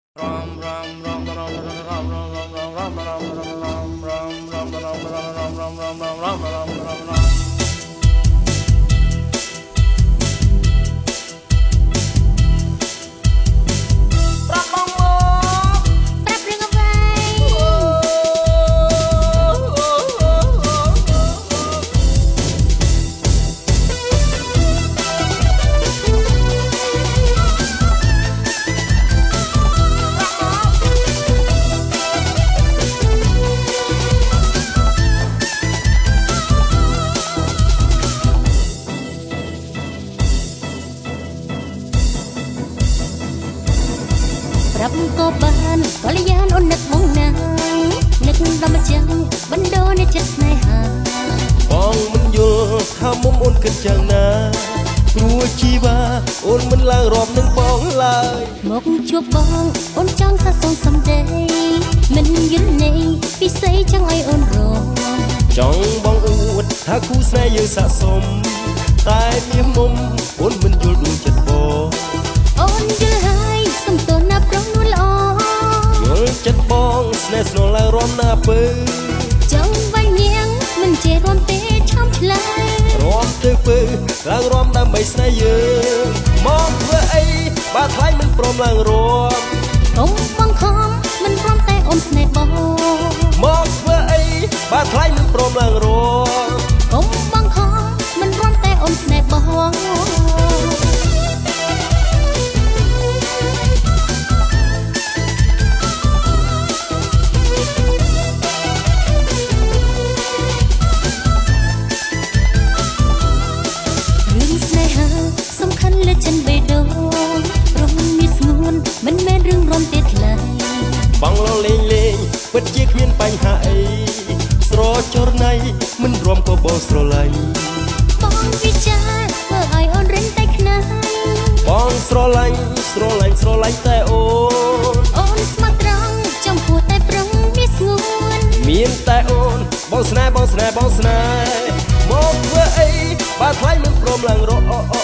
รับก็บ้านก็เลยยานอ่อนนึกมองนางนึกดำมาจังบันโดในจัดในหาบองมันอยู่ข้ามุมอ่อนขึ้นจังนะกลัวชีวาอ่อนมันลางรอบนึงบองลายหมกชัวบองอ่อนจังสะสมสำเดย์มันยืนในปีใสจังไออ่อนรอจ้องบองอวดถ้าคู่ใส่ยังสะสมตายมีมุมอ่อนมันอยู่ดูจัดบออ่อนยืนหายสมตัวนับร้องนุ่นละจัดบองสเนสโนลารอมนาปืนจังใบเนียงมันเจรอมเตะช้ำลายรอมเตะปืนลางรอมดำไม่สนายเยอะมองเพื่อไอ้บาดไทยมันปลอมลางรอมตรงบังคอมมันพร้อมแต่อมสเนบอมองเพื่อไอ้บาดไทยมันปลอมลางรอมตรงบังคอมมันพร้อมแต่อมสเนบอฉันไปโดนรมมีสงวนมันแม่เรื่องรมเด็ดไหลบังเราเลงเปิดเจี๊ยกเมียนไปหายสโรจรในมันรวมก็บอสโรไลบองวิจารเมื่อไอออนเรนแต่ขนาดบองสโรไลแต่โอนสมาตรังจำพูดแต่ปรังมีสงวนเมียนแต่โอนบองสนายมองเพื่อไอ้บาดไทยมันปลอมลังรอ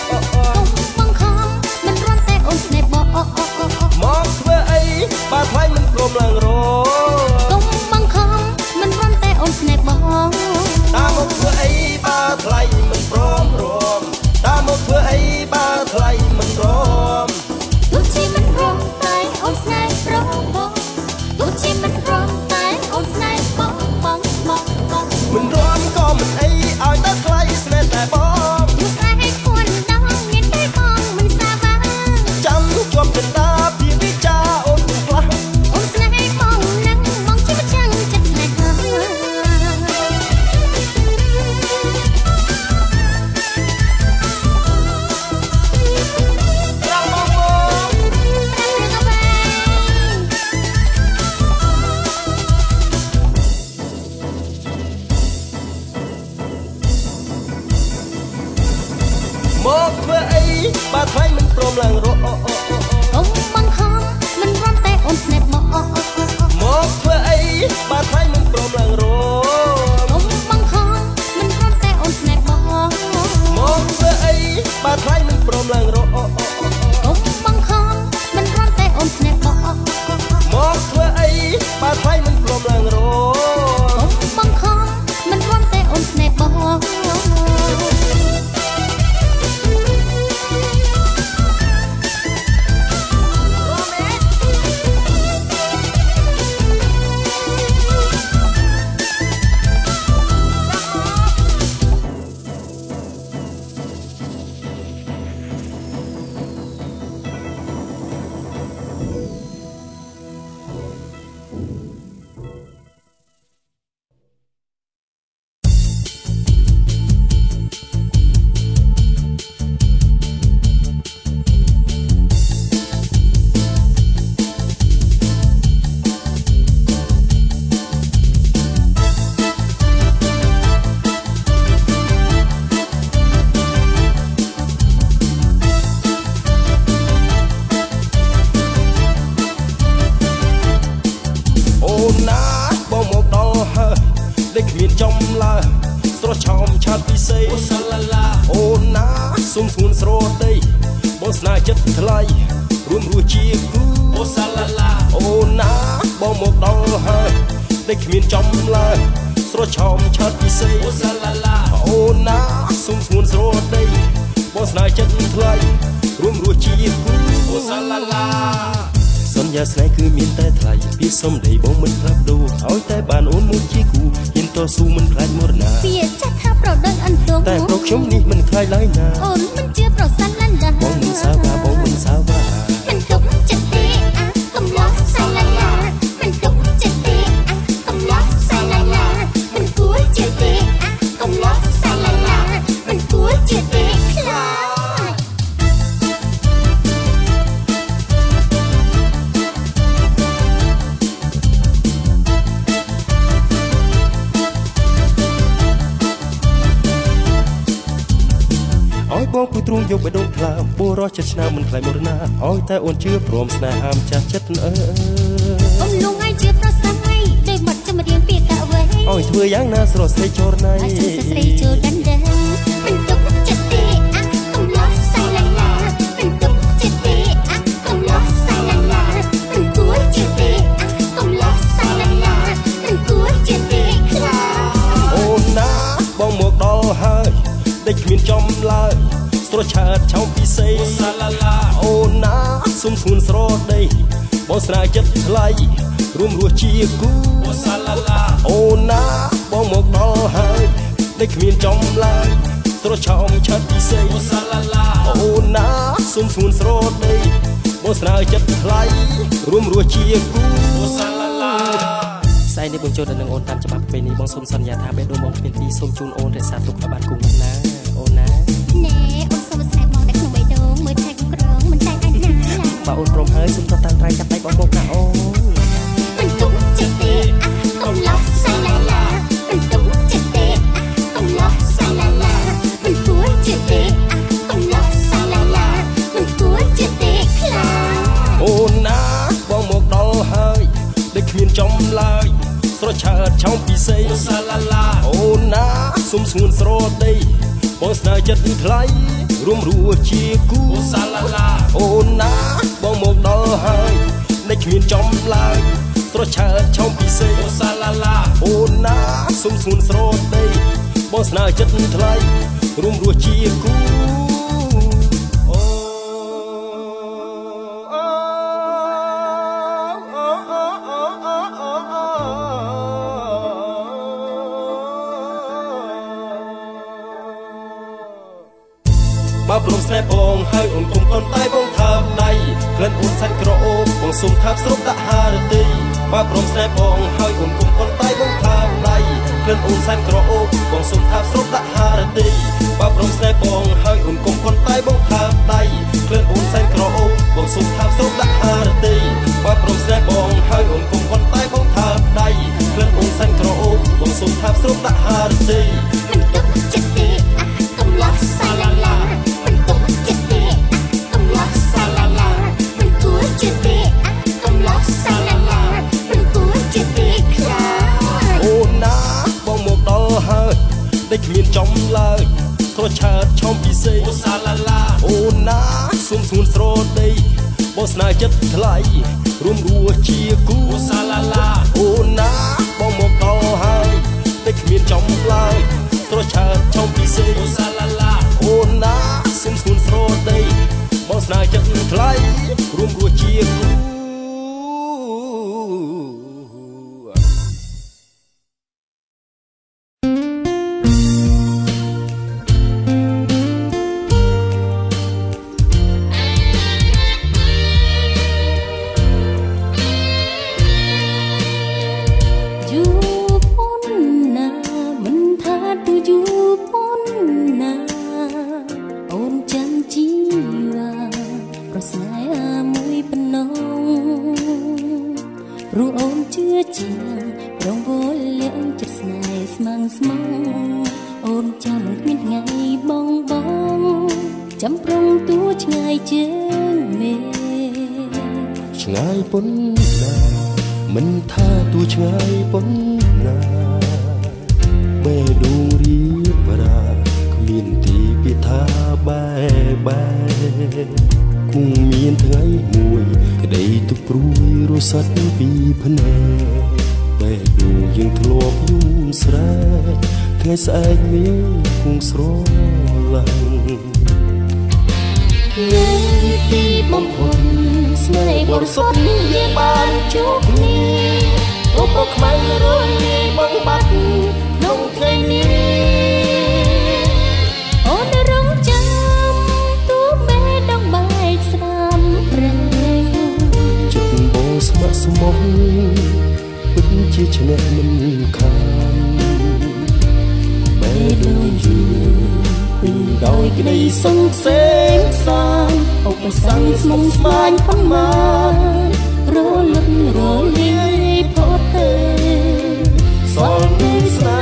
มองเพื่อไอ้บาดไทยมันกลมลังรอตรงบังคอมมันร้อนแต่อมสเนบองตามองเพื่อไอ้บาดไทยมันพร้อมรอมตามองเพื่อไอ้บาดไทยมันรอมตุชีมันร้อนแต่อมสเนบองตุชีมันร้อนแต่อมสเนบองมันร้อนก็มันไอ้เอาตาไกลสเนแต่บองอยู่ใส่ให้คนดังเงินได้บองมันซาบ้าจำจวบเป็นตาพี่วิจาโอนกลัอมสเนบองนั่งมองที่มันจังจัดสเนบมองเพื่อไอ้บาดไทยมันปลอมลังรอตรงบังคอมมันร้อนแต่อมสเนบองมองเพื่อไอ้บาดไทยมันปลอมลังรอตรงบังคอมมันร้อนแต่อมสเนบองมองเพื่อไอ้บาดไทยมันปลอมลังรอตรงบังคอมมันร้อนแต่อมสเนบองมองเพื่อไอ้บาดไทยมันปลอมลังรอตรงบังคอมมันร้อนแต่อมสเนบองស្រស់ឆោមឆាតពិសេសអូសាឡាឡាអូនណាសុំស្ងួនស្រដីបងស្នេហ៍ចិត្តថ្លៃរួមរស់ជាគូអូសាឡាឡាបងមកដល់ហើយដែលគ្មានចំឡើយស្រស់ឆោមឆាត់ពិសេសអូសាឡាឡាអូនណាសុំស្ងួនស្រដីបងស្នេហ៍ចិត្តថ្លៃរួមរស់ជាគូអូសាឡាឡាសន្យាស្នេហ៍គឺមានតែថ្លៃពីសំដីបងមិនផ្លាស់ប្ដូរឲ្យតែបានអូនមកជាគូហ៊ានតស៊ូមិនខ្លាចមរណាវាចាស់ថាប្រដូចអន្ទងតែប្រុសខ្ញុំនេះមិនខ្លាចឡើយណាអូនមិនជាប្រសាឡាឡាបងមិនសាវ៉ាបងមិនសាវ៉ាមិនទុកចិត្តទេកំឡោះសាឡាឡាមិនទុកចិត្តទេកំឡោះសាឡាឡាមិនគួរជាទេកំឡោះសាឡាឡាមិនគួរជាទេខ្លាចឲ្យបងគូទ្រូងយកបេះដូងថ្លើមពូរស់ចិត្តឆ្នើមមិនខ្លាចមរណាឲ្យតែអូនជឿព្រមស្នេហាម្ចាស់ចិត្តអំលងឲ្យជាប្រសាទឲ្យដោយបាត់ចម្រៀងពីកអ្វីឲ្យធ្វើយ៉ាងណាស្រស់ស្រីចរណៃឲ្យធ្វើស្រីចូលដណ្ដឹងមិនទុកចិត្តទេកំឡោះសាឡាឡាមិនទុកចិត្តទេកំឡោះសាឡាឡាមិនគួរជាទេកំឡោះសាឡាឡាមិនគួរជាទេខ្លាចអូនណាបងមកដល់ហើយដែលគ្មានចំឡើយស្រស់ឆើតឆោមពិសេសសាឡាឡាអូនណាសុំស្ងួនស្រដីបងស្នេហ៍ចិត្តថ្លៃរួមរស់ជាគូសាឡាឡាអូនណាបងមកដល់ហើយដែលគ្មានចំឡើយស្រស់ឆោមឆើតពិសេសសាឡាឡាអូនណាសុំស្ងួនស្រដីបងស្នេហ៍ចិត្តថ្លៃរួមរស់ជាគូសាឡាឡាស្អែកនេះបងចូលដល់នឹងអូនតាមច្បាប់ពេលនេះបងសូមសន្យាថាបេះដូងបងគ្មានទីសូមជូនអូនរក្សាទុកឲ្យបានគង់វង្សណាអូនណាណែអូនសូមស្រែកបងនៅក្នុងបេះដូងមើលថែក្រងមិនតែអាចណាបើអូនព្រមហើយសូមតតាំងត្រៃចាប់ដៃបងមកណាអូនមិនទុកចិត្តទេកំឡោះសាឡាឡាមិនទុកចិត្តទេកំឡោះសាឡាឡាមិនគួរចិត្តទេកំឡោះសាឡាឡាមិនគួរចិត្តទេខ្លាចអូនណាបងមកដល់ហើយដែលគ្មានចំឡើយស្រស់ឆើតឆោមពិសេសសាឡាឡាអូនណាសុំស្ងួនស្រដីបងស្នេហ៍ចិត្តថ្លៃរួមរស់ជាគូសាឡាឡាអូនណាបងមកដល់ហើយដែលគ្មានចំឡើយស្រស់ឆើតឆោមពិសេសសាឡាឡាអូនណាសុំស្ងួនស្រដីបងស្នេហ៍ចិត្តថ្លៃរួមរស់ជាគូបើព្រមស្នេហ៍បងហើយអូនគុំកូនតែបងថាបដៃក្លិនអូនសាច់ក្រអូបបងសុំថាបស្រុបដាក់ហារតីបើព្រមស្នេហ៍បងហើយអូនគុំកូនតែបងថាបដៃក្លិនអូនសាច់ក្រអូបបងសុំថាបស្រុបដាក់ហារតីបើព្រមស្នេហ៍បងហើយអូនគុំកូនតែបងថាបដៃក្លិនអូនសាច់ក្រអូបបងសុំថាបស្រុបដាក់ហារតីបើព្រមស្នេហ៍បងហើយអូនគុំកូនតែបងថាបដៃក្លិនអូនសាច់ក្រអូបបងសុំថាបស្រុបដាក់ហារតីមិនទុកចិត្តទេកំឡោះសាឡាឡាមិនទុកចិត្តទេកំឡោះសាឡាឡាមិនគួរចិត្តទេកំឡោះសាឡាឡាមិនគួរចិត្តទេខ្លាចអូនណាបងមកដល់ហើយដែលគ្មានចំឡើយស្រស់ឆើតឆោមពិសេសសាឡាឡាអូនណាសុំស្ងួនស្រដីបងស្នេហ៍ចិត្តថ្លៃរួមរស់ជាគូសាឡាឡាអូនណាបងមកដល់ហើយដែលគ្មានចំឡើយស្រស់ឆើតឆោមពិសេសសាឡាឡាអូនណាសុំស្ងួនស្រដីបងស្នេហ៍ចិត្តថ្លៃរួមរស់ជាគូรู้អូនជឿជាងប្រងវល់លាក់ចិត្តស្នេហ៍ស្មងស្មងអូនចាំមិនគ្មានថ្ងៃបងបងចាំប្រងទួឆ្ងាយជាងមេឆ្ងាយប៉ុណ្ណាមិនថាទួឆ្ងាយប៉ុណ្ណាបេះដូងរៀបរាគ្មានទីពីថាបែបែគគង់មានថ្ងៃមួយក្តីទុកព្រួយរសាត់ពីភ្នែកបែបដូចយើងធ្លាប់យំស្រែកថ្ងៃស្អែកមានគង់ស្រឡាញ់នៅទីបំផុតស្នេហ៍បរិសុទ្ធយើងបានជួបគ្នាអូបខ្មៅរលាយបងបាត់ក្នុងថ្ងៃនេះអូនរងចាំទូមេដងបែកស្រាមព្រៃចិត្តបោស្ម័គ្រស្មោះពិតជាឈ្នះមិនខានបែបដូចយើងពេញដោយក្តីសង្សេងសានឧបសគ្គស្មុំស្មាញប៉ុន្មានរលត់រលាយផុតទៅសល់នឹងស្នេ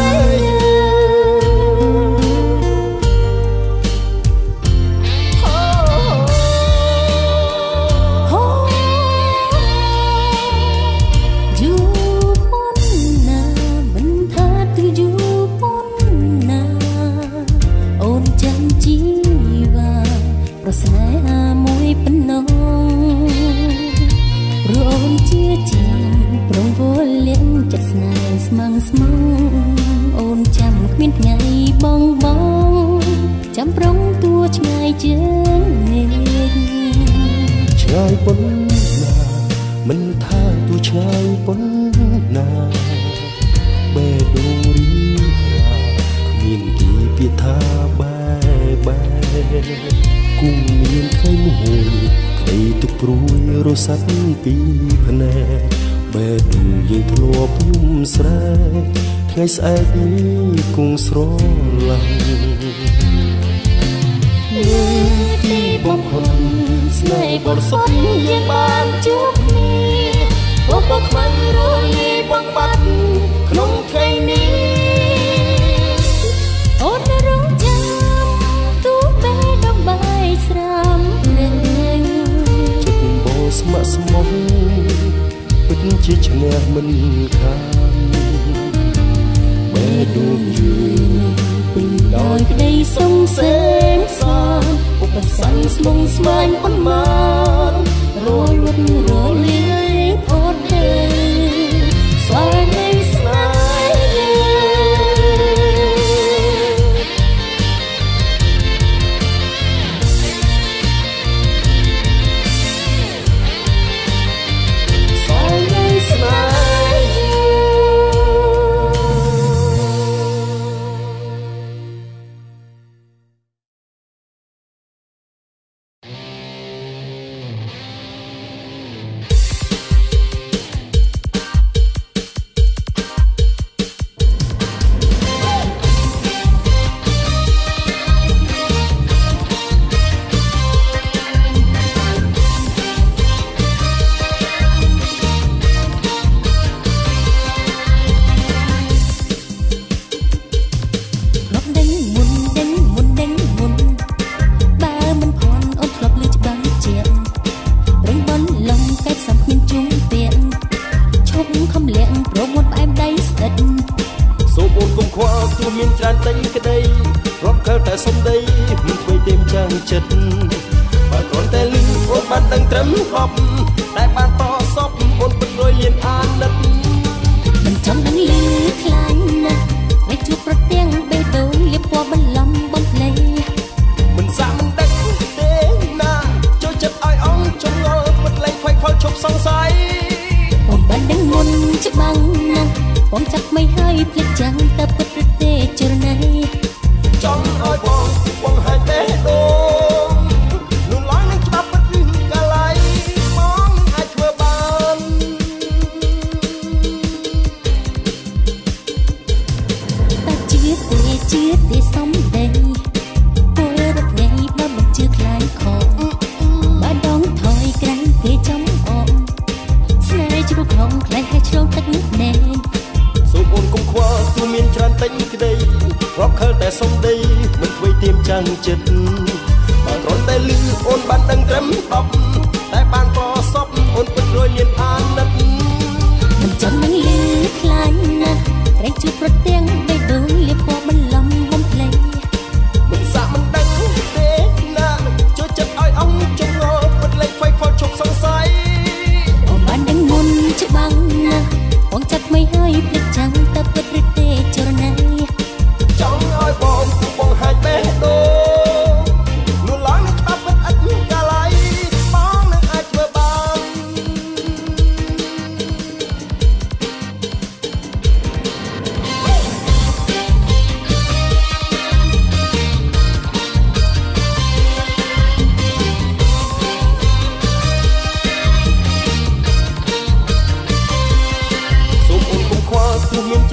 ស្មងស្មងអូនចាំគ្មានថ្ងៃបងបងចាំប្រងតួឆ្ងាយជាងនេះឆ្ងាយប៉ុណ្ណាមិនថាតួឆ្ងាយប៉ុណ្ណាបែបដូរីរាគ្មានទីពាក្យថាបែគង់មានថ្ងៃមួយក្តីទុកព្រួយរសាត់ពីភ្នែកបែបដូចយើងធ្លាប់យំស្រែកថ្ងៃស្អែកនេះគង់ស្រឡាញ់ទីបំផុតស្នេហ៍បរិសុទ្ធយើងបានជួបគ្នាអូបខ្មៅរលាយបងបាត់ក្នុងថ្ងៃនេះអូនរងចាំទូមេដងបែកស្រាមព្រៃចិត្តបោស្ម័គ្រស្មោះពិតជាឈ្នះមិនខានបែបដូចយើងពេញដោយក្តីសង្សេងសានឧបសគ្គស្មុំស្មាញប៉ុន្មានរលត់រលាយផុតទៅសល់នឹងស្នេហ៍ចិត្តបើគ្រាន់តែលឺអូនបានដឹងត្រឹមហប់តែបានតសពអូនពិតរយលៀនអាណិតមិនចង់ដឹងលឺខ្លាញ់ណាស់តែជួបប្រទាំងបេះដូងលៀបពណ៌បន្លំបំភ្លេមិនសាក់មិនដឹងទេណាចូលចិត្តឲ្យអងចងល់ពិតលែងខ្វាយខ្វល់ឈប់សង្ស័យអូនបានដឹងមុនច្បាំងណាស់បងចាប់មិនហើយភ្លេចចាំងតែពិតឬទេចរណៃចង់ឲ្យបងហែកបេះដូងនោះឡើយនឹងច្បាប់ពិតកាលៃបងអាចធ្វើបានតែជឿទេសំដីពលរត់ថ្ងៃបើមិនជឿខ្លាញ់ខកបើដងថយក្រែងគេចំអងស្នេហ៍ជ្រុះក្នុងខ្លែងឲ្យឆ្លងទឹកណែសូមអូនកុំខ្វល់ទោះមានច្រើនតិចក្តីរាប់ខលតែសំដីមិនធ្វើទៀមចាំងចិត្តបើគ្រាន់តែលឺអូនបានដឹងត្រឹម10តែបានប្រសពអូនពិតរយលៀនអាណិតមិនចាំនឹងលឺខ្លាញ់ណាស់ត្រេកជួបប្រទាំងបេះដូងលៀបពណ៌បន្លំបំភ្លេមិនសាក់មិនដឹងទេណាចូលចិត្តឲ្យអងចងល់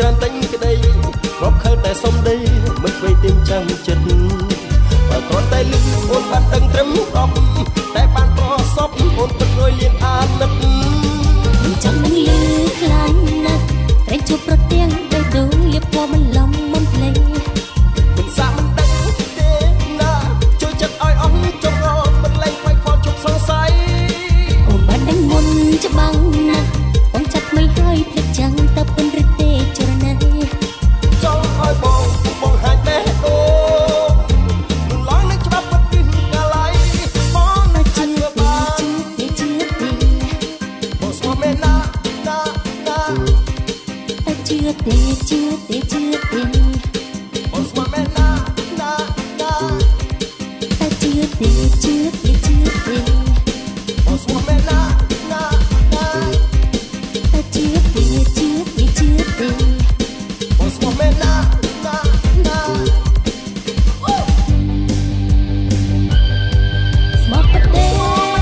ច្រើនតែញក្តីរកខើតែសំដីមិនវេទៀមចាំចិត្តបើគ្រាន់តែលឹកអូនបានដឹងត្រឹម10តែបានប្រសពអូនទឹកងយលៀនអាណិតមិនចង់នឹងលឺខ្លាំងណាស់តែជួបប្រទៀងដោយដួងលៀបពណ៌មិនឡំមុនភ្លេងមិនសាមិនដឹងទេណាជួយចិត្តឲ្យអស់ចង់រត់មិនលែងខ្វាយខ្វល់ជប់សង្ស័យអូនបានដឹងមុនច្បាំងណាស់បងចាត់មិនហើយភ្លេចចាំងទៅពិនឬទេចរណៃចង់ឲ្យបងហាញបេះដូងមិនឡងនឹងច្បាប់ពិតពីកាលៃបងនឹងជឿបានជឿទេបងស្គាល់មែនណាជឿទេបងស្គាល់មែនណាតែជឿទេបងស្គាល់មែនណាតែជឿទេបងស្គាល់មែនណាស្មោះប្រទេ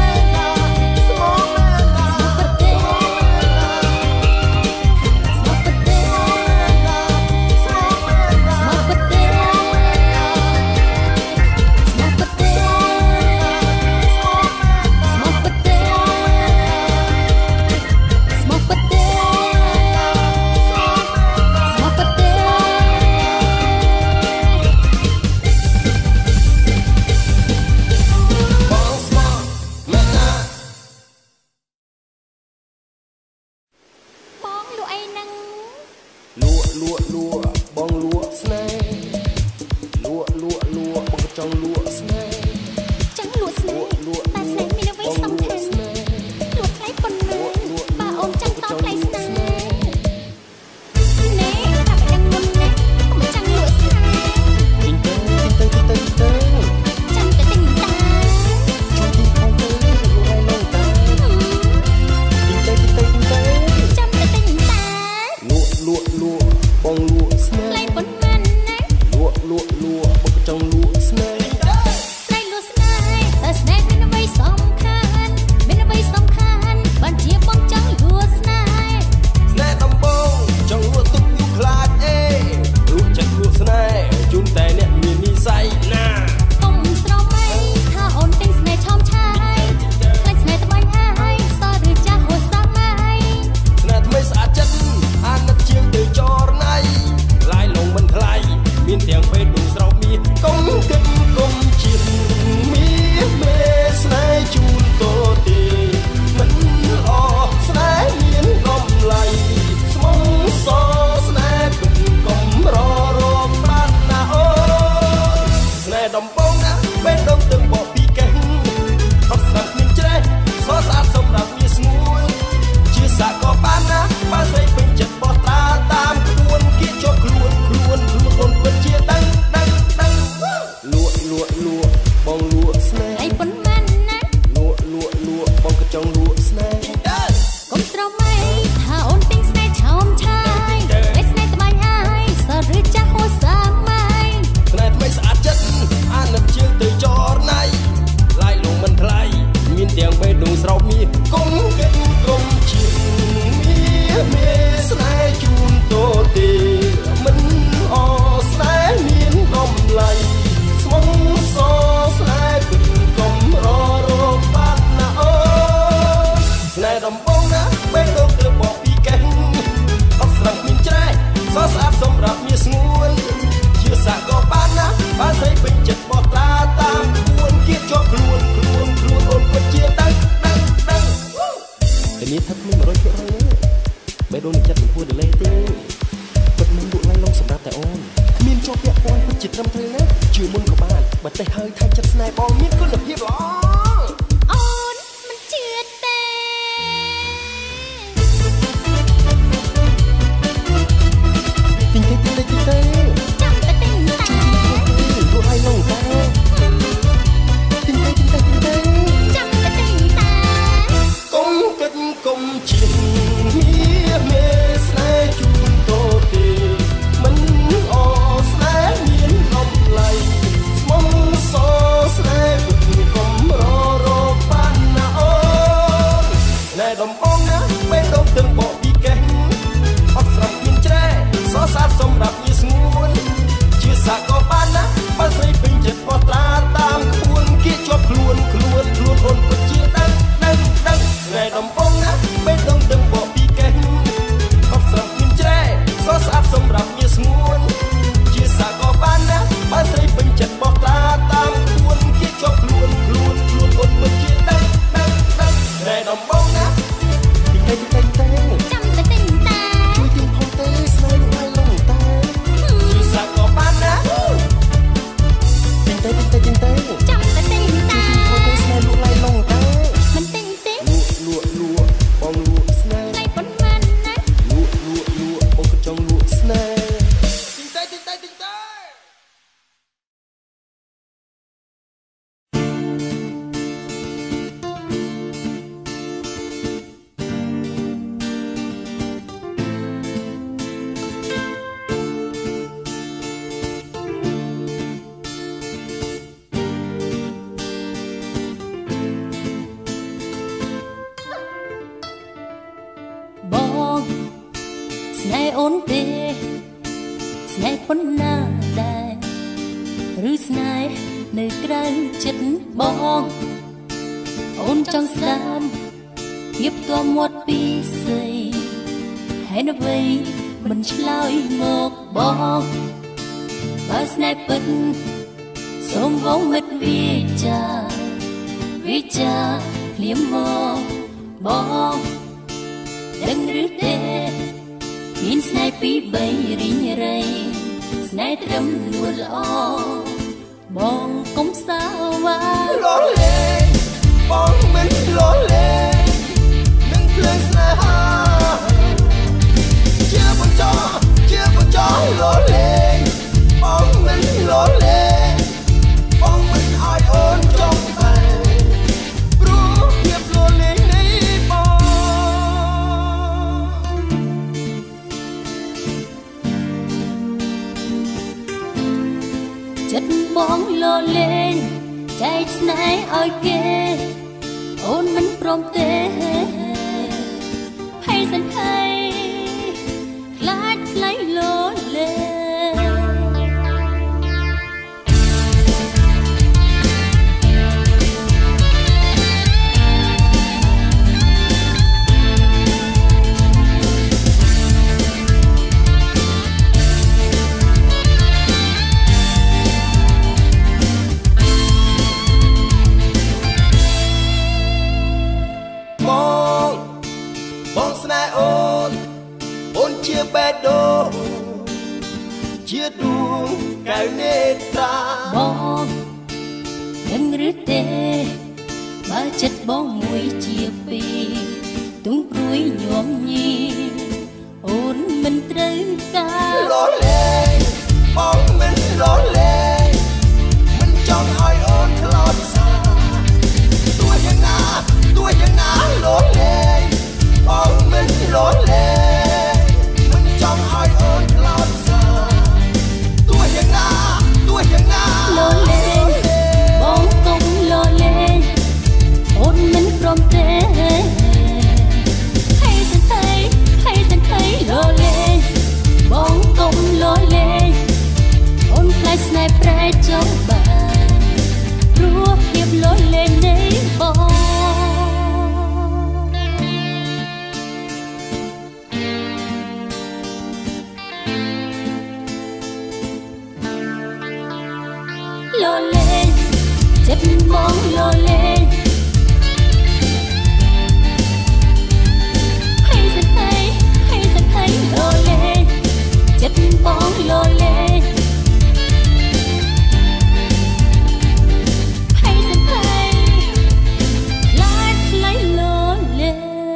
លក់បងលក់ស្នេហ៍លក់បងចង់លក់ស្នេហ៍តែស្នេហ៍មានអ្វីសំខាន់លក់ថ្លៃប៉ុណ្ណាបើអូនចង់តថ្លៃស្នេហ៍ណែតែដឹងមុនណាកុំចង់លក់ស្នេហ៍ទិញទៅចាំតែទិញតាជួយទីផងទៅលក់ឲ្យឡងតាទិញទៅចាំតែទិញតាលក់បងលក់ស្នេហ៍ថ្លៃប៉ុន្មានណាលក់បងចង់លក់ស្នេហ៍ស្រីលក់ស្នេហ៍តែស្នេហ៍មានអ្វីសំខាន់បានជាបងចង់លក់ស្នេហ៍ស្នេហ៍ដំបងចង់លក់ទុកយូរខ្លាចអេលក់ចិត្តលក់ស្នេហ៍ជូនតែអ្នកមាននិស្ស័យណាកុំស្រមៃថាអូនទិញស្នេហ៍ឆោមឆាយខ្លាចស្នេហ៍ថ្មីហើយសឬចាស់ហួសសម័យស្នេហ៍ថ្មីស្អាតចិត្តអាណិតជាងទៅចរណៃឡាយលងមិនថ្លៃមានទាំងពេលដួងស្រោបមានកុំគិតកុំជាតិមានមេស្នេហ៍ជូនតទេមិនល្អស្នេហ៍មានតម្លៃស្មងសស្នេហ៍ពិតកុំរកបានណាអូស្នេហ៍ដំបងណាពេលដងទឹកបកពីកេះអត់ស្ដាប់មានច្រេះសស្អាតសម្រាប់វាស្ងួនជាសាក៏បានណាបើស្រីពេញចិត្តបោះត្រាតាមក្បួនគេជាប់ខ្លួនអូនពិតជាដឹងលក់បងលក់ស្នេហ៍អីប៉ុន្មានណាលក់បងក៏ចង់លក់ស្នេហ៍កុំស្រមៃថាអូនទិញស្នេហ៍ឆោមឆាយតែស្នេហ៍ថ្មីហើយសឬចាស់ហួសសម័យស្នេហ៍ថ្មីស្អាតចិត្តអាណិតជាងទៅចរណៃឡាយលងមិនថ្លៃមានទាំងបេះដូងស្រោបមានកុំគិតកុំជាតិមេស្នេហ៍ជូនតទេមិនអស្នេហ៍មានតម្លៃស្មងសស្នេហ៍ពិតកុំរកបានណាអូស្នេហ៍ដំបងណាពេលដងទឹកបកពីកេះអត់ស្ដាប់មានច្រេះសស្អាតសម្រាប់មាសស្ងួនជាសាក៏បានណាបើស្រីពេញចិត្តបោះត្រាតាមក្បួនគេជាប់ខ្លួនអូនពិតជាដឹងតែនេះថាគ្មាន 100% ទេបេះដូងនឹងចិត្តមិនពួរដលេទេពិតមិនលក់ឡៃឡងសម្រាប់តែអូនគ្មានជាប់ពាក់ព័ន្ធពិតជាត្រឹមត្រូវណាជឿមុនក៏បានបើតែហើយថាចិត្តស្នេហ៍បងមានគុណភាពល្អអូនមិនជឿទេទិញទៅចាំតែទិញតាលក់ឡៃឡងតាទិញទៅចាំតែទិញតាកុំគិតកុំជាតិមេស្នេហ៍ជូនតទេមិនអស្នេហ៍មានតម្លៃស្មងសស្នេហ៍ពិតកុំរកបានណាអូនស្នេហ៍ដំបងណាពេលដងទឹកបកពីកេះអត់ស្រាប់មានច្រេះសនេហ៍អូនទេស្នេហ៍ប៉ុណ្ណាដែរឬស្នេហ៍នៅក្រៅចិត្តបងអូនចង់ស្ដាប់ភាពទមមាត់ពីស្អីហើយអ្វីមិនឆ្លើយមកបងបើស្នេហ៍ពិតសូមវងមិត្តវិចាភ្លាមមកបងដឹងឬទេមានស្នេហ៍ពីរបីរីងរៃស្នេហ៍ត្រឹមលួនល្អបងកុំសាវ៉ាលលេងបងមិនលលេងនឹងភ្លើងស្នេហាជាបញ្ចោលលេងបងមិនលលេងបងមិនឲ្យអូនចង់បែព្រោះភាពលលេងនៃចិត្តបងលលេងចែកស្នេហ៍ឲ្យគេអូនមិនព្រមទេហើយសង្ខេខ្លាចថ្លៃលលេងជាបេះដូងជាដួងកែវនេត្រាបងដឹងឬទេបើចិត្តបងមួយជាពីរទុំព្រួយញោមញីអូនមិនត្រូវការលលេងបងមិនលលេងមិនចង់ឲ្យអូនខ្លោចសាទោះយ៉ាងណាលលេងបងមិនលលេងចង់ឲ្យអូនខ្លោចសាទោះយ៉ាងណាលលេងបងកុំលលេងអូនមិនព្រមទេហើយសង្ខេលលេងបងកុំលលេងអូនខ្លាចស្នេហ៍ប្រែចង់បានព្រោះភាពលលេងនៃបងលលេងចិត្តបងលលេងហើយសង្ខេលលេងចិត្តបងលលេងហើយសង្ខេខ្លាចថ្លៃលលេង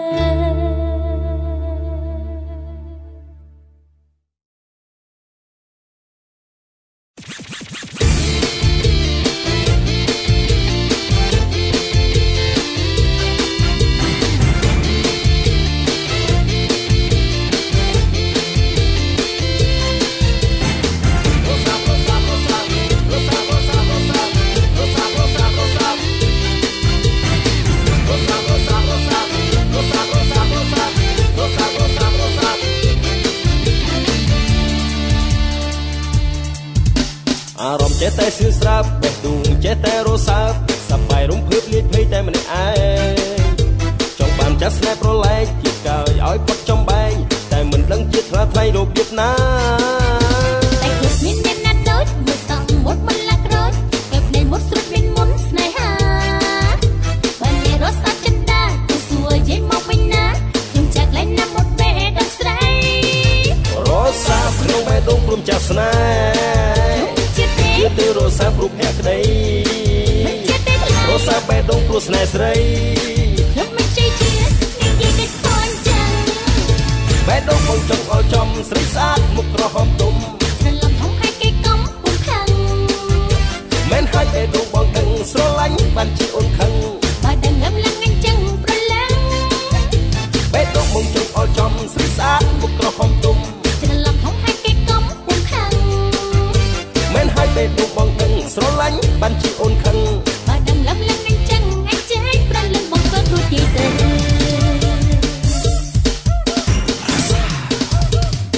អារម្មណ៍ចេះតែសឿនស្រាប់បេះដូងចេះតែរសើបសប្បាយរំភើបលៀតភ័យតែម្នាក់ឯងចង់បានចាស់ស្នេហ៍ប្រឡែកជាកើយឲ្យផុតចំបែងតែមិនដឹងជាថ្លៃថ្លៃរបៀបណាតែខ្លួនមានណាត់ដូចមួយសងមុតមិនឡាក់រត់គេភ្នែកមុតស្រុតមានមុនស្នេហាបើនិយាយរត់ស្អាតចិត្តដែរទៅសួរយាយមកវិញណាខ្ញុំចាក់លែងណាមុតពេដល់ស្រីរសាក្នុងបេះដូងព្រមចាស់ស្នេហ៍ជាទៅរសាព្រោះភក្តីរសាបេះដូងព្រោះស្នេហ៍ស្រីខ្ញុំមិនជ័យជានិយាយតែខនចឹងបេះដូងបងចង់អល់ចំស្រីស្អាតមុខក្រហមទុំច្រឡំហងឲ្យគេកំពុងខឹងមិនហើយបេះដូងបងដឹងស្រឡាញ់បានជាអូនខឹងបើដឹងលំឡើងអញ្ចឹងប្រឡាំងបេះដូងបងចង់អល់ចំស្រីស្អាតមុខក្រហមទុំច្រឡំហងឲ្យគេកំពុងខឹងមិនហើយបេះដូងបងដឹងស្រឡាញ់បានជាអូនខឹងបើដឹងលំឡើងអញ្ចឹងអាចចេះប្រលឹងបងក៏រួចទីទៅ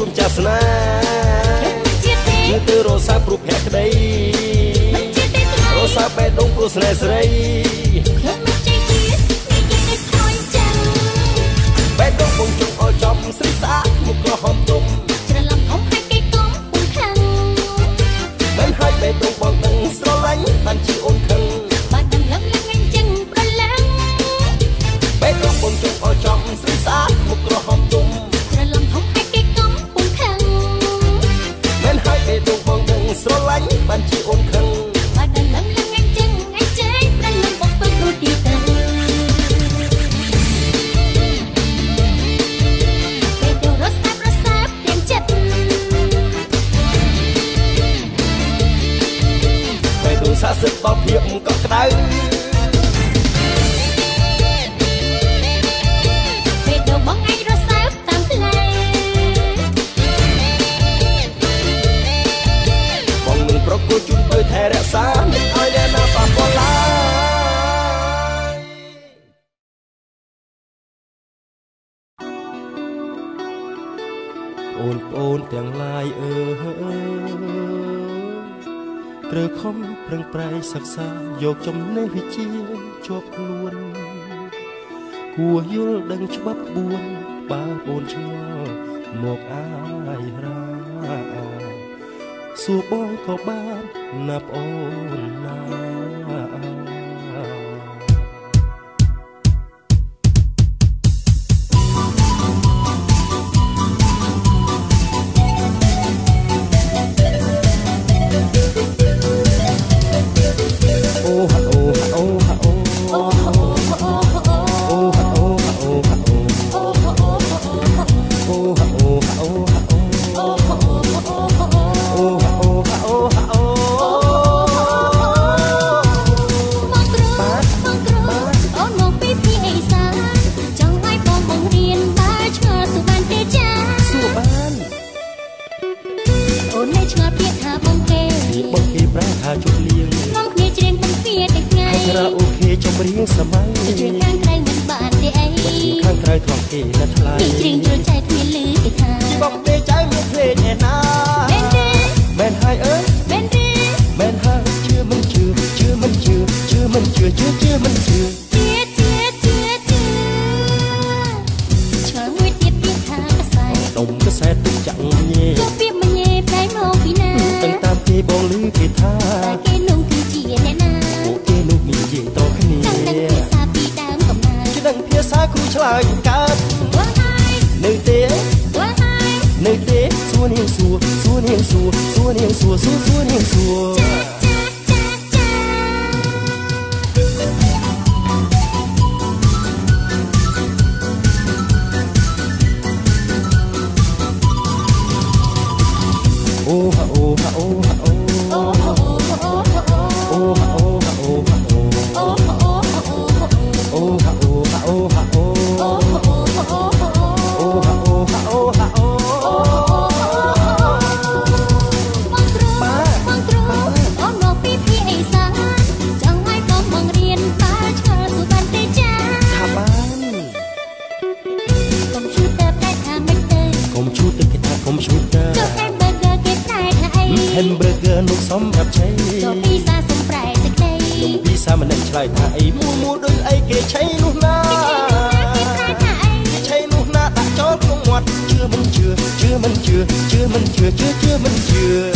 ลุมจัสนายืดตัวโรซาปลุกแหกได้โรซาไปดงปลุกสนายสไรไปดงปงจงเอาจอมสิสามุกกระหอมตุ่มจะลำของให้ไก่ก้องปุ่งขังเหมือนให้ไปดงบองดังสโลไลบันจีโอนขังบ้านดังลังลังงันจังประลังไปดงปงจงเอาจอมสิสามุกกระหอมตุ่มจะลำของให้ไก่ก้องปุ่งขังเหมือนให้ไปดงบองดังสโลไลบันจีโอนขังบ้านดังลังลังงันจังไอ้เจ๊ประลังบอกเปิดรูดีตังสะสึกต่อเพียงก็กระไดไปดูมองไอ้รถสาวตามเพลงมองมึงประกูจุนเปิดแทรสารไอ้เดน่าปากก็ลาโอนโอนแต่งลายเรือคมเปล่งปลายศักษาโยกจมในวิจิตรชอบล้วนหัวยุลดังฉบับบวนป้าโอนชอหมกอายราสู่บ้องก็บ้านนับโอนนาสมัยจะข้างใครเหมือนบ้านเด็กข้างใครทองเกและทลายจริงจริงใจเพียนลือไปทางที่บอกเดใจมีเพลงแน่นาแมนไฮเอ้ยแมนดีแมนไฮเชื่อมันเชื่อเชื่อมันเชื่อเชื่อมันเชื่อเชื่อเชื่อมันเชื่อช่างวิทย์เปียกทางกระใสตรงกระแสตุกจังเย่ก็เปียกมันเย่ไพรมองปีนาตั้งตามเกบองลือเกท่าแต่เกนุ่งคือจีแน่นาโอเกนุ่งมีเย่โตขณีดังเพียสาครูฉลาดกันnơi tế nơi tế xua niềng xua xua niềng xua xua niềng xua xua xua niềng xua ô ha ô ha ô ha ô ô ha ô ha ô ha ô ha ô ha ô ha ô ha ô ha ôแฮมเบอร์เกอร์นุกซ้อมแบบใช้จอพิซซ่าสมปลายสักdayนมพิซซ่ามันนั่งชายท่าไอ้มูโดยไอ้เกใช้นุกนาใช้นุกนาตัดจอบลงหวัดเชื่อมันเชื่อเชื่อมันเชื่อเชื่อมันเชื่อเชื่อเชื่อมันเชื่อ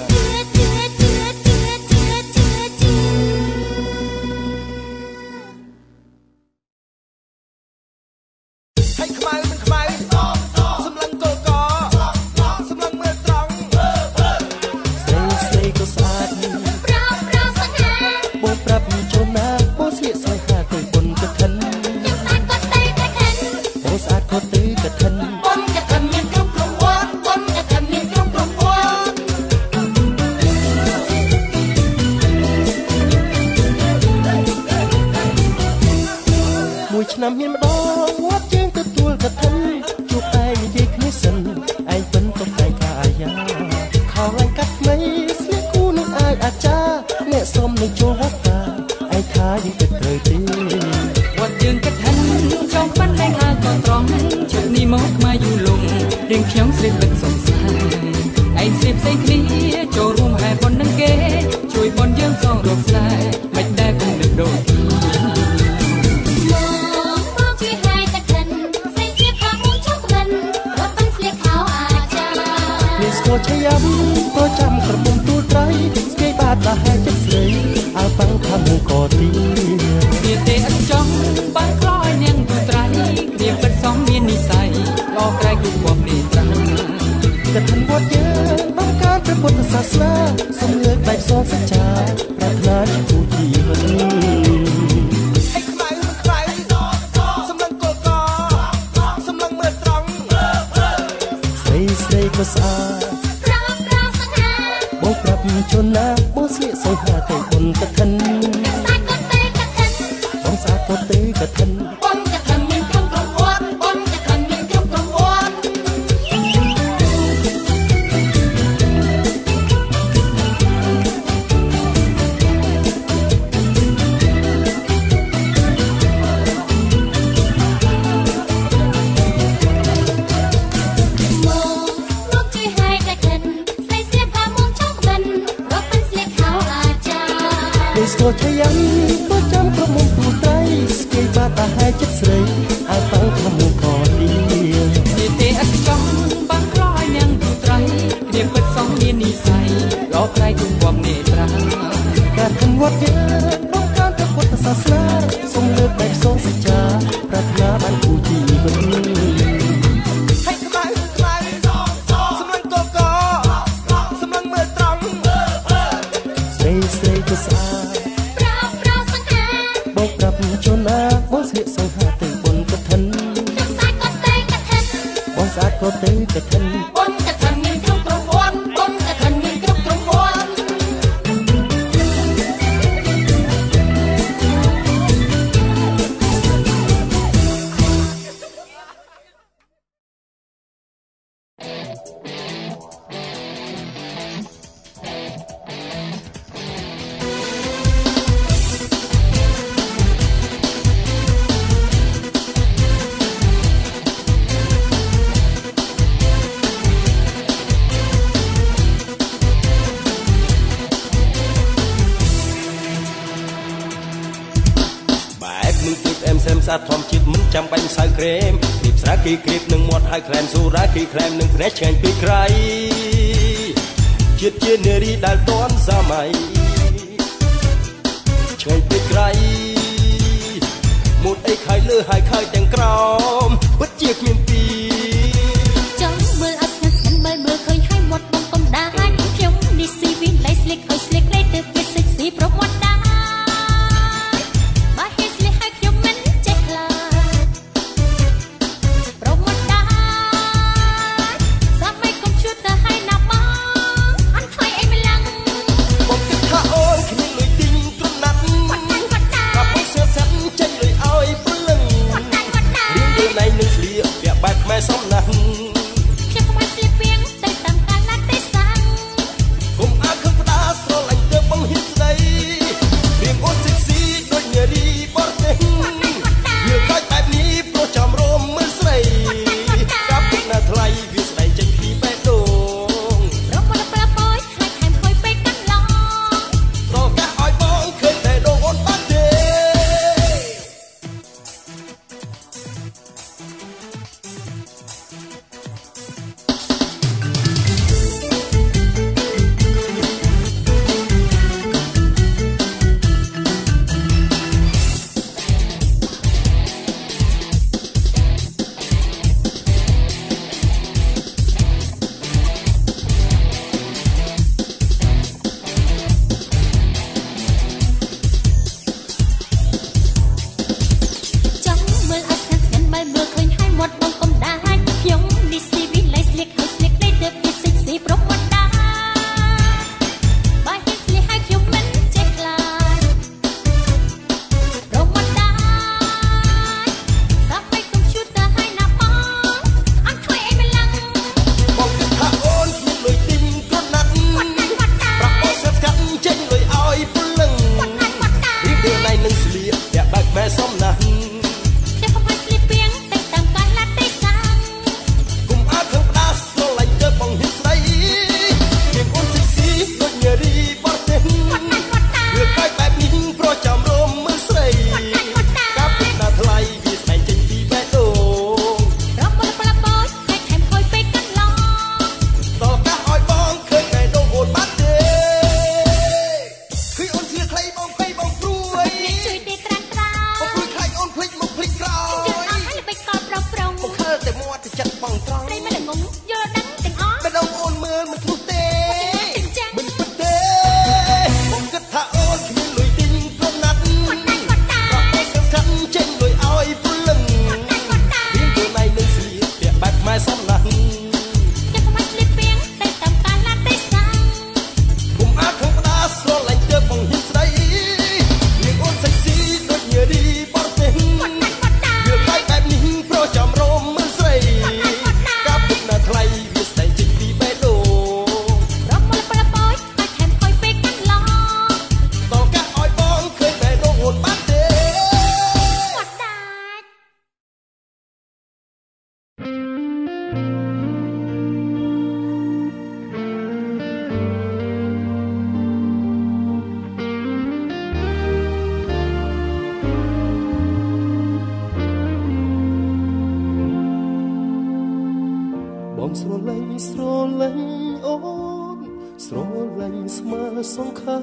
ให้ขมายมันขมายสำลังโกกอสำลังเมื่อตรองก็สาดปราบสังหาโบปรับชมนาโบเสียสายหาเคยปนกระทันยังสาดก็เตยกระทันโบสาดก็เตยกระทันปนกระทันยังกรุบกรุบวานปนกระทันยังกรุบกรุบวานมวยชนะมีนมาดองวัดเจียงกระตัวกระทันจูบไอ้เด็กนิสันไอ้เป็นต้องไอ้กายาข่าวไอ้กัดไม่อาจารย์แม่ส้มในโจฮัตตาไอ้ท้ายังเป็นเตยตีวัดยืนกระทันจองปั้นแรงอาก่อนตรองชุดนี้มกมาอยู่ลงเรียงเขียวเสียงเป็นสมศรีផ្សេងគ្នាចូលរួមហែប៉ុននឹងគេជួយប៉ុនយើងសងរកស្នេហ៍មិនដែលគំនិតដូចគ្នាស្គាល់ឆាយ៉ាំក៏ចាំក្រមុំទូត្រៃស្គាយបាត់ដល់ហែចិត្តស្រីអើបាំងខាងមុខក៏ទីវាទេអត់ចង់បាំងក្រោយនាងទូត្រៃគ្នាពិតសំមាននិស័យល្អក្រៃគូបបនេះត្រាកឋិនវត្តយើងបង្កើតព្រះពុទ្ធសាសនាសំលើកបែបសងសច្ចាប្រាថ្នាជាគូជីវិតក៏ស្អាតបងប្រាប់ជនណាបងស្លៀកសង្ហាទៅបុណ្យកឋិនបងស្អាតក៏ទៅកឋិនបងកឋិនមានគ្រប់ក្រុមវត្តបងកឋិនមានគ្រប់ក្រុមវត្តស្គាល់ឆាយ៉ាំក៏ចាំក្រមុំទូត្រៃស្គាយបាត់ដល់ហែចិត្តស្រីអើបាំងខាងមុខក៏ទីនេះទេអត់ចង់បាំងក្រោយនាងទូត្រៃគ្នាពិតសំមាននិស័យល្អក្រៃគូបបនេះត្រាការខំវត្តយើងបង្កើតព្រះពុទ្ធសាសនាសូមលើកបែបសងសច្ចាប្រាថ្នាបានគូជីវិតហើយក្បែរសម្លឹងកកសម្លឹងមើលត្រង់ស្រីក៏ស្អាតបងប្រាប់ជនណាបងស្លៀកសង្ហាទៅបុណ្យកឋិនបងស្អាតក៏ទៅកឋិនបុណ្យកឋិនមានគ្រប់ក្រុមវត្តបុណ្យកឋិនមានគ្រប់ក្រុមវត្តស្អាតធម្មជាតិមិនចាំបាញ់សៅក្រែមពីស្រាគីគ្រៀបនឹងមាត់ហើយក្លែមសូរ៉ាគីក្លែមនឹងភ្នែកឆ្ងាញ់ពីក្រៃជាតិជានារីដែលតន់សម័យឆ្ងាញ់ពីក្រៃមុតអីខើលើហើយខើទាំងក្រោមពិតជាគ្មានពីចង់មើលអត់ស្ងាត់ស្ងាត់មើលឃើញហើយមាត់បងកំដាច់ខ្ញុំនេះស៊ីវិលៃស្លិកឲ្យស្លិកលេទៅពីសិចស៊ីប្រមាត់ដាខ្មែរសំណាស់ខ្ញុំមិនស្លៀកពាងទៅតាមកាលៈទេសៈគុំអើខឹងផ្ដាស្រឡាញ់ទៅបងហ៊ានស្ដីរៀងអូនសិចស៊ីដូចនារីបរទេសវាខ្លាចបែបនេះព្រោះចាំរោមមើលស្រីកាប់ពីណាថ្លៃវាស្ដែងចេញពីបេះដូងរកមកប្រាប់អើយហើយថែមហួយពេកកាន់ឡងប្រកាសឲ្យបងឃើញតែដងអូនបាត់ទេស្រឡាញ់អូនស្រឡាញ់ស្មើសងខា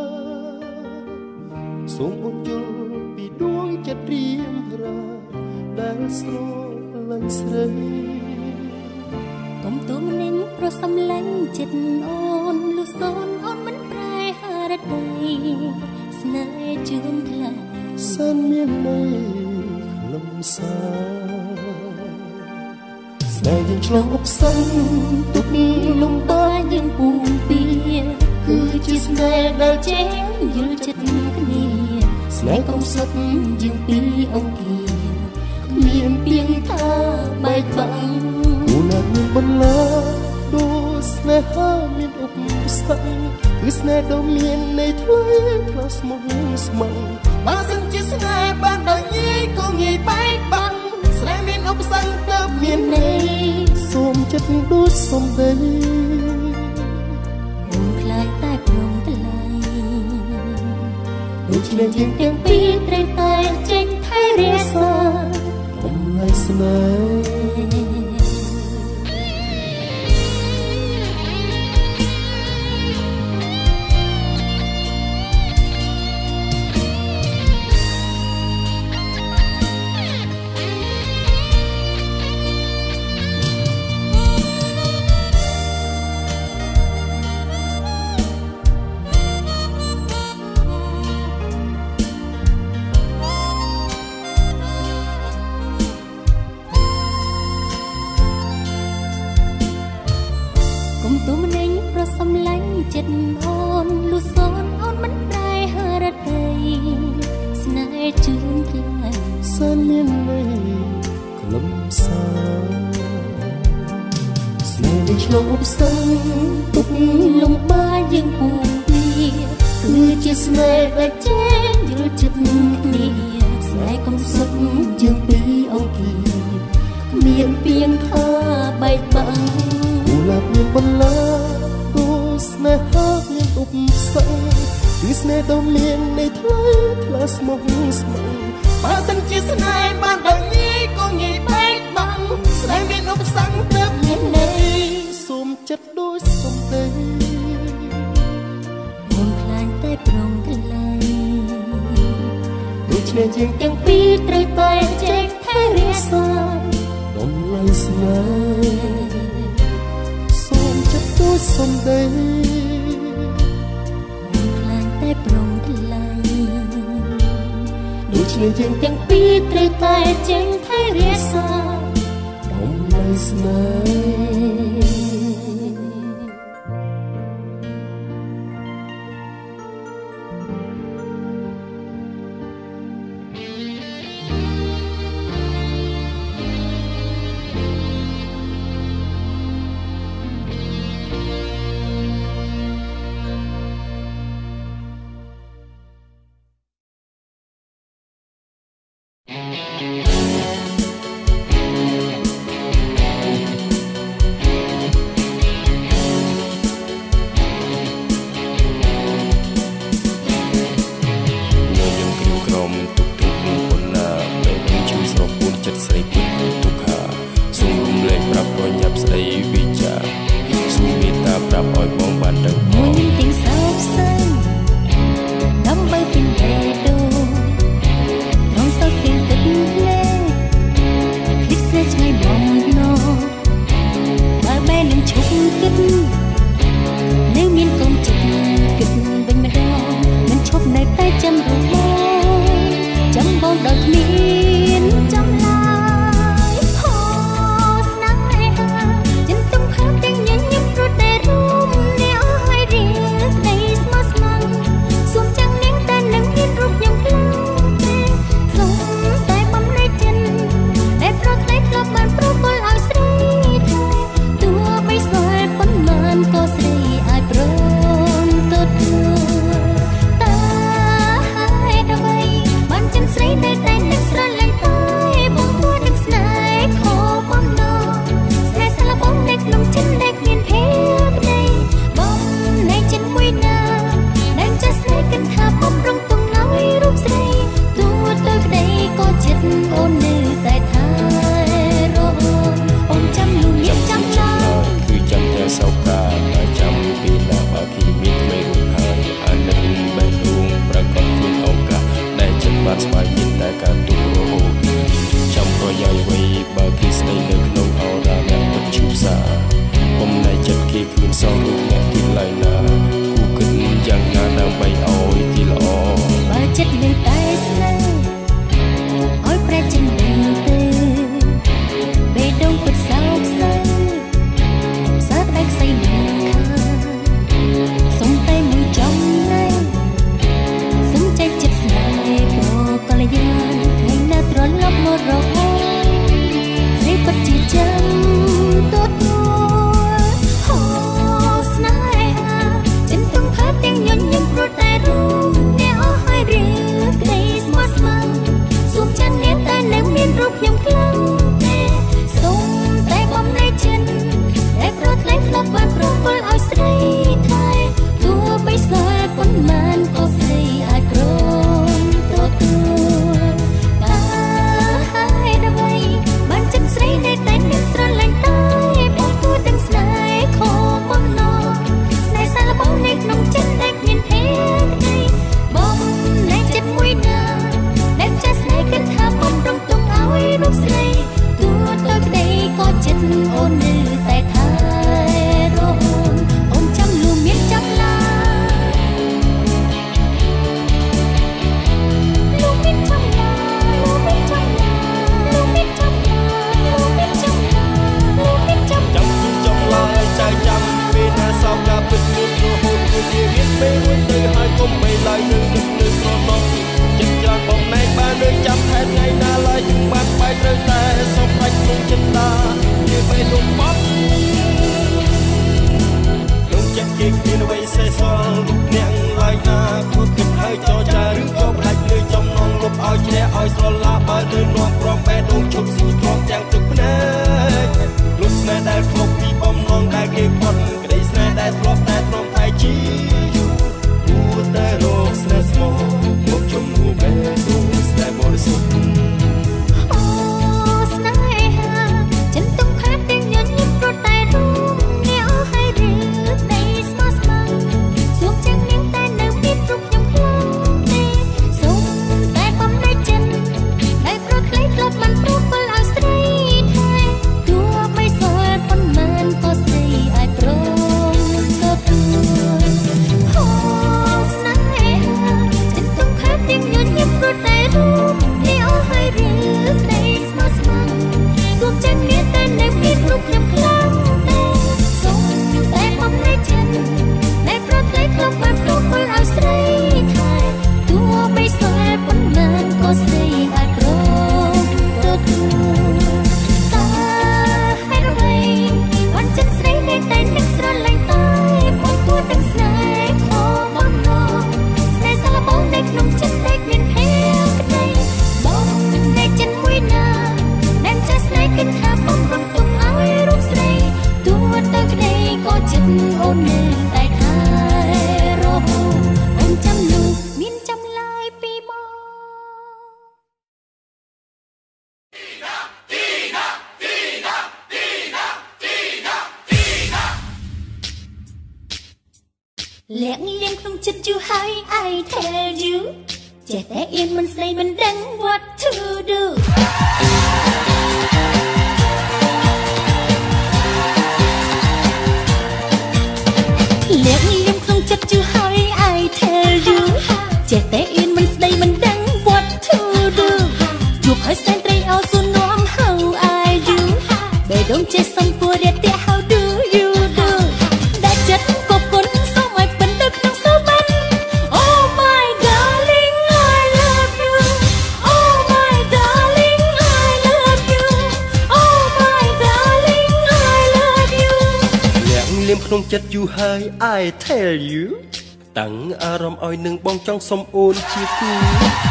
សូមអូនយល់ពីដួងចិត្តរៀមរាដែលស្រឡាញ់ស្រីកុំទូមនឹងប្រសំឡាញ់ចិត្តអូនលុះសូនអូនមិនប្រែហារដីស្នេហ៍ជឿនខ្លាសានមានន័យខ្លឹមសារស្នេហ៍យើងឆ្លងឧបសគ្គទុកលំបាកយើងពូពីគឺជាស្នេហ៍ដែលចេះយល់ចិត្តគ្នាស្នេហ៍កុំសុទ្ធយើងពីអង្គាគ្មានពីងថាបែកបាក់គូណាមានបន្លាដូចស្នេហាមានឧបសគ្គគឺស្នេហ៍ដ៏មានន័យថ្លៃផ្លោះស្មោះស្ម័គ្របើសិនជាស្នេហ៍បានដល់ញីក៏ងាយបែកបាក់ស្នេហ៍មានឧបសគ្គទៅមានន័យសូមចិត្តដូចសំដីអូនខ្លាចតែប្រងថ្លៃដូច្នេះយើងទាំងពីរត្រូវតែចេញថែរក្សាបំលែងស្នេហ៍ទូមនឹងប្រសំឡាញ់ចិត្តអូនលុះសូនអូនមិនប្រែហារដីស្នេហ៍ជឿនខ្លាសានមានន័យខ្លឹមសារស្នេហ៍នេះឆ្លងឧបសគ្គទុកលំបាកយើងពូពីគឺជាស្នេហ៍ដែលចេះយល់ចិត្តគ្នាស្នេហ៍កុំសុទ្ធយើងពីអង្គាគ្មានពីងថាបែកបាក់លាប់មានបន្លាដូចស្នេហាមានឧបសគ្គគឺស្នេហ៍ដ៏មានន័យថ្លៃថ្លាស្មោះស្ម័គ្របើសិនជាស្នេហ៍បានដល់ញីក៏ងាយបែកបាក់ស្នេហ៍មានឧបសគ្គទៅមានន័យសូមចិត្តដូចសំដីអូនខ្លាចតែប្រងថ្លៃដូច្នេះយើងទាំងពីរត្រូវតែចេះថែរក្សាបំលែងស្នេហ៍ដូចសំដីអូនខ្លាចតែប្រងថ្លៃដូច្នេះយើងទាំងពីរត្រូវតែចេញថែរក្សាបំលែងស្នេហ៍អូននៅតែថែរហូតអូនចាំលួមានចាំឡាលួមានចាំឡាលួមានចាំឡាលួមានចាំឡាលួមានចាំឡាលួមានចាំចាំចាំឡើយចៅចាំពេលណាសោកការពិតមានរហូតវាមានពេលរួចទៅហើយកុំបីឡើយនឹងនឹកនៅស្រណោះចិត្តច្រើនបំណែកបាននឹងចាំថែថ្ងៃណាឡើយជុំបាត់បែកត្រូវតែសុំផ្ដាច់ក្នុងចិត្តតាជាពេលដុំបត់ក្នុងចិត្តគេគ្មានអ្វីសេះសល់អ្នកឡើយណាគួរគិតហើយចរចាឬក៏ផ្ដាច់លើចំណងលុបឲ្យជ្រះឲ្យស្រឡាបើទៅនាំព្រមបែដងឈប់ស៊ូទ្រាំទាំងទឹកភ្នែកលុបស្នេហ៍ដែលខុសពីបំណងដែលគេផុតក្តីស្នេហ៍ដែលធ្លាប់តែទ្រាំថែជីគួរតែរកស្នេហ៍ស្មោះមកជំនួសបែដងស្នេហ៍បរិសុទ្ធអូស្នេហាចិនទុំខាត់ទាំងញញឹមប្រតែរួមអ្នកអស់ហើយឬនៃស្មោះស្ម័គ្រសួងចាំនាងតែនៅមានរូបខ្ញុំខ្លាំងទេសូមតែបំណែកចិនដែលប្រត់ខ្លីធ្លាប់បានព្រោះពិលឲ្យស្រីថែទោះបីស្គាល់ប៉ុន្មានក៏ស្រីអាចព្រមទទួលអូស្នេហាចិនទុំខាត់ទាំងញញឹមប្រតែរួមអ្នកអស់ហើយឬនៃស្មោះស្ម័គ្រសួងចាំនាងតែនៅមានរូបខ្ញុំខ្លាំងទេសូមតែបំណែកចិនដែលប្រត់ខ្លីធ្លាប់បានព្រោះពិលឲ្យស្រីថែទោះបីស្គាល់ប៉ុន្មានក៏ស្រីអាចព្រមទទួលតាហេតុអ្វីបានចិត្តស្រីនៅតែនឹកស្រឡាញ់តែបងគួរទាំងស្នេហ៍ខំបំណងស្នេហ៍សាឡបងនៅក្នុងចិត្តតែគ្មានភាពក្តីបងនៅចិត្តមួយណាដែលចេះស្នេហ៍គិតថាបងរំទុំឲ្យរូបស្រីទោះទៅក្តីក៏ចិត្តអូននៅតែថែរហូតអូនចាំលូមានចាំឡើយពីបងលាក់លៀងក្នុងចិត្តយូរហើយ I tell you ចេះតែអៀនមិនស្ដីមិនដឹង what to do លាក់លៀងក្នុងចិត្តយូរហើយ I tell you ចេះតែអៀនមិនស្ដីមិនដឹង what to do ជួបហើយសែនត្រីអោសួននាំ how are you បេះដូងចេះសំពួររាក់ទាក់ how do you do ដែលចិត្តក៏គុណសូមឲ្យពិនទៅក្នុងសវណ្ណ Oh my darling I love you Oh my darling I love you Oh my darling I love you លាក់លៀមក្នុងចិត្តយូរហើយ I tell you តាំងអារម្មណ៍ឲ្យនឹងបងចង់សុំអូនជាគូ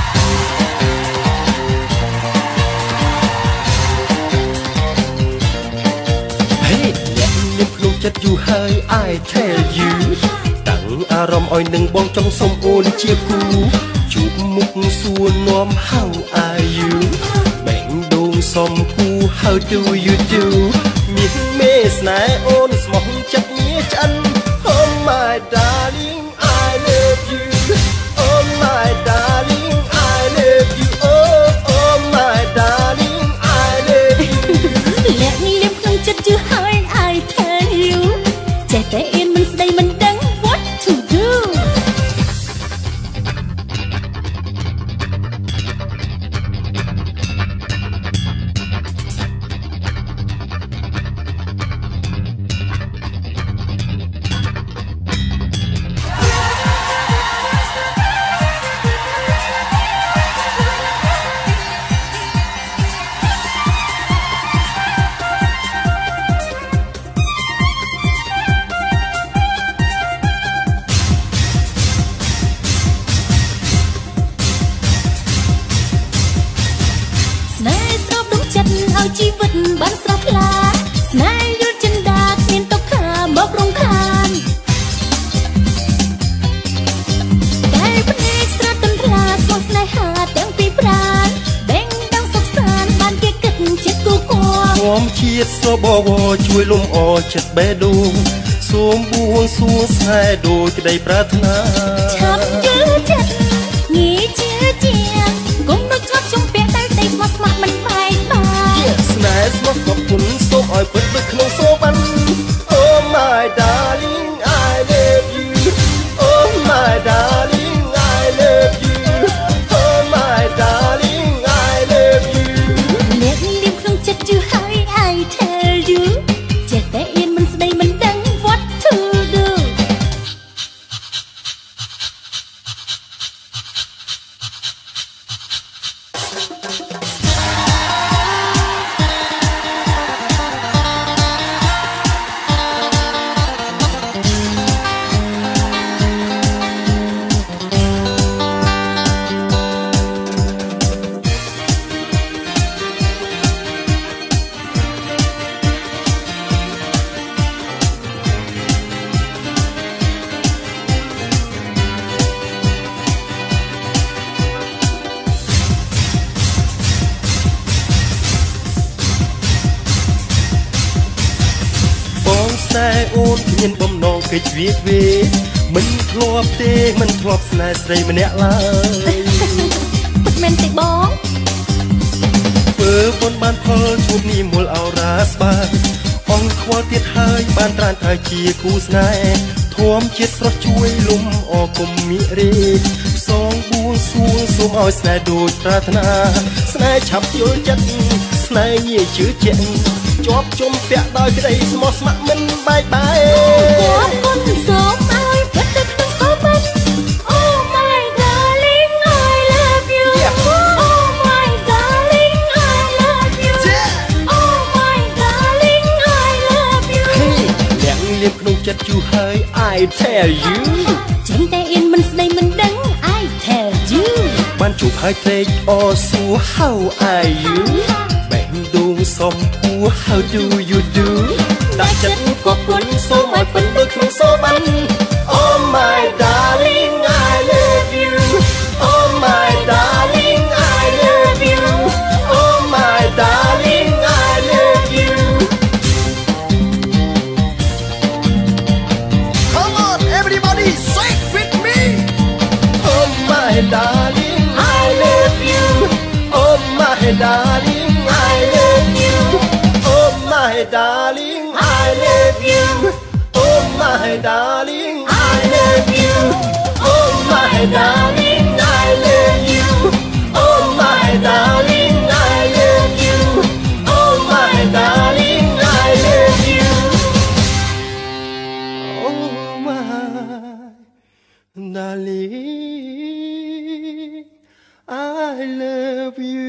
ចិត្តយូរហើយ I tell you តាំងអារម្មណ៍ឲ្យនឹងបងចង់សុំអូនជាគូជួបមុខសួរនាំ How are you បែងដូងសំគូ How do you do មានមេស្នេហ៍អូនស្មោះចិត្តញៀឆ្អិន Oh my darling I love you Oh my darling I love you Oh my darling I love you លាក់លៀមក្នុងចិត្តយូរហើយ I tell you ចេះតែអៀនមិនស្ដីមិនដឹង what to do ស្នេហ៍ស្របដួងចិត្តឲ្យជីវិតបានស្រស់ថ្លាស្នេហ៍យល់ចិនដាគ្មានទុកខាមករំខានតែភ្នែកស្រទន្ថ្លាស្មោះស្នេហាទាំងពីរប្រាណដេញដឹងសុខសាន្តបានគេគិតជាគូគួរធម្មជាតិស្របវជួយលំអចិត្តបេះដូងសូមបួងសួងស្នេហ៍ដូចក្តីប្រាថ្នាឆាប់យល់ចិត្តងាយជឿជាងកុំដូចឆ្លាប់ជុំពាក់តែស្មោះស្ម័គ្រមិនបែកបាក់ស្នេហ៍ស្មស់ខប់គុណសូមឲ្យពិតដូចក្នុងសូបាន Oh my darling I love you Oh my darling I love you Oh my darling I love you អ្នកលៀមក្នុងចិត្តយូរហើយ I tell you ចេះតែអៀនមិនស្ដីមិនដឹង what to do តែអូនគ្មានបំណងកិច្ចវាវេមិនធ្លាប់ទេមិនធ្លាប់ស្នេហ៍ស្រីម្នាក់ឡើយពិតមែនទេបងធ្វើបុណ្យបានផលជួបនេះមូលអរ៉ាស្បាអង្គខ្វល់ទៀតហើយបានត្រានថាជាគូស្នេហ៍ធំជាតិស្រស់ជួយលំអគុំមិរិផ្សងបួងសួងសូមឲ្យស្នេហ៍ដូចប្រាថ្នាស្នេហ៍ឆាប់យល់ចិត្តស្នេហ៍ងាយជឿជាក់ជាប់ជុំពាក់ដោយក្តីស្មោះស្ម័គ្រមិនបែកបាក់គាត់គុណសូមឲ្យពិតទៅក្នុងសូបាន Oh my darling I love you Oh my darling I love you Oh my darling I love you អ្នកលៀមក្នុងចិត្តយូរហើយ I tell you ចេញតែអៀនមិនស្ដីមិនដឹង I tell you បានជួបហើយត្រេកអរសួរ How are you បែងដួងសំពួរ How do you do ដាក់ចិត្តគប់គុណសូមឲ្យពិនដូចក្នុងសូបាន Oh my darling I love you Oh my darling I love you Oh my darling I love you Come on everybody say it with me Oh my darling I love you Oh my darling I love you Oh my darling I love you Oh my darling I love you Oh my darling I love you Oh my darling I love you Oh my darling I love you Oh my darling I love you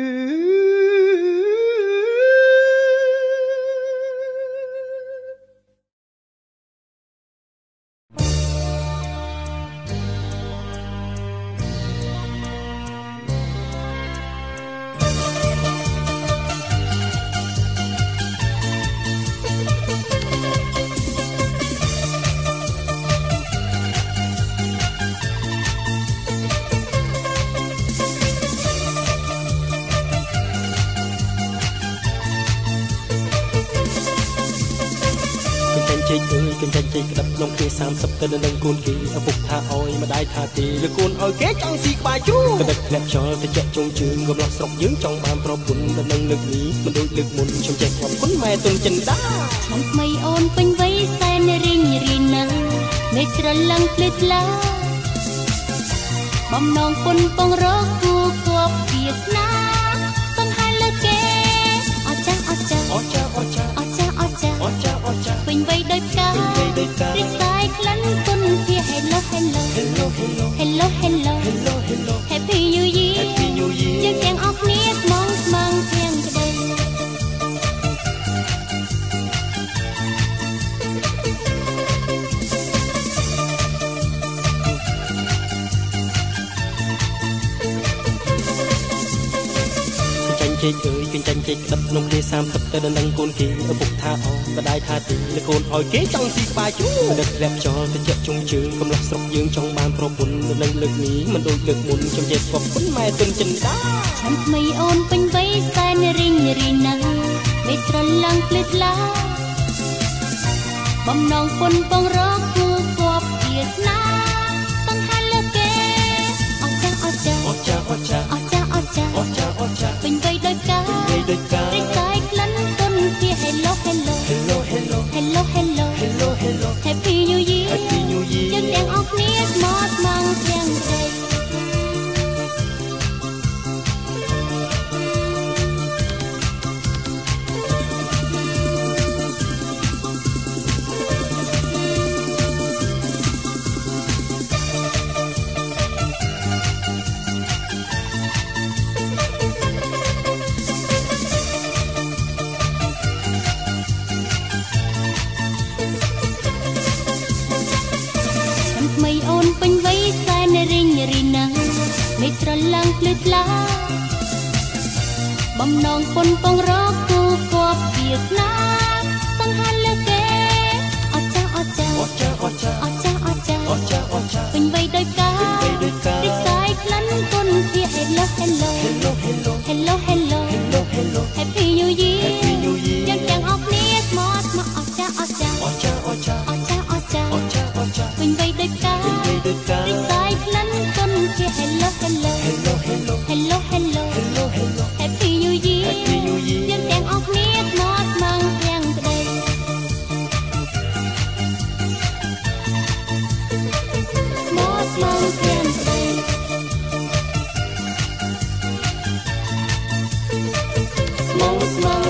ជិះអើយកញ្ចេញជិះក្តាប់ក្នុងគេ30ទៅនឹងគូនគេឪពុកថាអោយម្ដាយថាទេលើកូនអោយគេចង់ស៊ីក្បាលជូរក្តាប់ធ្លាក់ចោលទៅចាក់ជុំជើងកំឡោះស្រុកយើងចង់បានប្រពន្ធទៅនឹងលើកនេះមិនដូចលើកមុនខ្ញុំចេះខំគុណម៉ែទុនចិនដាឆ្នាំថ្មីអូនពេញវ័យសែនរីងរីណាមេស្រឡឹងភ្លឺថ្លាបំណងពុនពងរកគូគប់វាសនាសង្ហាលើគេអចា ពេញវ័យដោយផ្ការីកសាយក្លិនគុណជា Hello Happy New Year យើងទាំងអស់គ្នាស្មងស្មងព្រៀងក្តីជិះអើយកញ្ចេញជិះក្តាប់ក្នុងគេ30ទៅនឹងគូនគេឪពុកថាអោម្ដាយថាទេលើកូនអោយគេចង់ស៊ីក្បាលជូរដឹកធ្លាក់ចោលទៅចាក់ជុំជើងកំឡោះស្រុកយើងចង់បានប្រពន្ធនៅនឹងលើកនេះមិនដូចលើកមុនខ្ញុំចេះស្បគុណម៉ែទុនចិនដាឆ្នាំថ្មីអូនពេញវ័យសែនរីងរីណាមេស្រឡឹងភ្លឺថ្លាបំណងពុនពងរកគូគប់វាសនាសង្ហាលើគេអចាពេញវ័យដោយផ្ការីកសាយក្លិនគុន Hello Hello Hello Hello Hello Hello Hello Hello Happy New Year Happy New Year យើងទាំងអស់គ្នាស្មោះស្ម័គ្រទាំងស្រីពេញវ័យសែនរិញរីណាមេស្រឡាំងភ្លឺថ្លាបំណងពុនពងរកគូគប់វាសនាសង្ហាលើគេអច្ចាអច្ចាអច្ចាអច្ចាអច្ចាអច្ចាអច្ចាអច្ចាពេញវ័យដោយការរិះសាយក្លិនគុណជា Hello Hello Hello Hello Hello Hello Hello Hello Happy New Year Happy New Year យើងទាំងអស់គ្នាស្មោះស្ម័គ្រអច្ចាអច្ចាអច្ចាអច្ចាអច្ចាអច្ចាអច្ចាអច្ចាពេញវ័យដោយការរិះសាយក្លិនគុណជា Hello Hello Hello Hello Hello Hello Hello Hello Happy New Year Happy New Year យើងទាំងអស់គ្នាស្មោះស្ម័គ្រទាំងក្តីស្មោះស្ម័គ្រទាំងក្តីស្មោះស្ម័គ្រ